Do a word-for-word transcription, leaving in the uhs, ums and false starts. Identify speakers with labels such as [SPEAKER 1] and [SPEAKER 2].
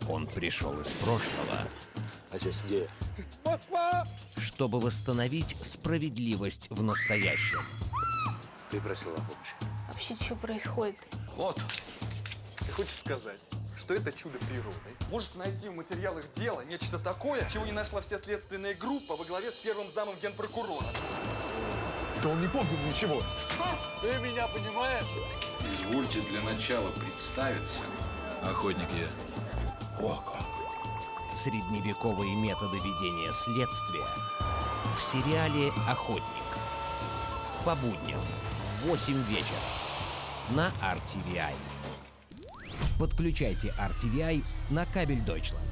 [SPEAKER 1] Он пришел из прошлого,
[SPEAKER 2] А сейчас где?
[SPEAKER 3] Москва!
[SPEAKER 1] чтобы восстановить справедливость в настоящем.
[SPEAKER 2] Ты просила о помощи.
[SPEAKER 4] Вообще, что происходит?
[SPEAKER 3] Вот. Ты хочешь сказать, что это чудо природы может найти в материалах дела нечто такое, чего не нашла вся следственная группа во главе с первым замом генпрокурора?
[SPEAKER 5] Да он не помнит ничего.
[SPEAKER 3] Ты меня понимаешь?
[SPEAKER 6] Извольте для начала представиться.
[SPEAKER 5] Охотник я.
[SPEAKER 3] О, как!
[SPEAKER 1] Средневековые методы ведения следствия в сериале «Охотник». По будням в восемь вечера на ар ти ви ай. Подключайте ар ти ви ай на кабель Deutschland.